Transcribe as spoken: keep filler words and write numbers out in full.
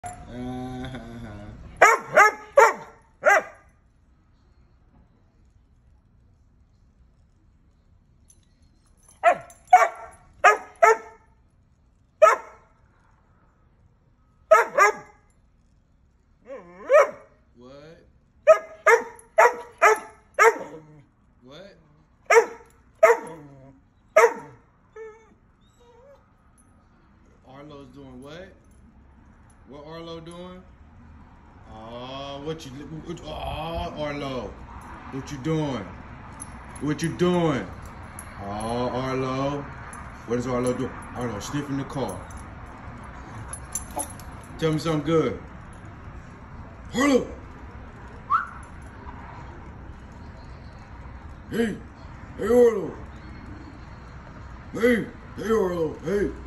Uh-huh. What? What? Arlo's doing what? What Arlo doing? Oh, what you? Oh, Arlo, what you doing? What you doing? Oh, Arlo, what is Arlo doing? Arlo sniffing the car. Tell me something good. Arlo. Hey, hey Arlo. Hey, hey Arlo. Hey.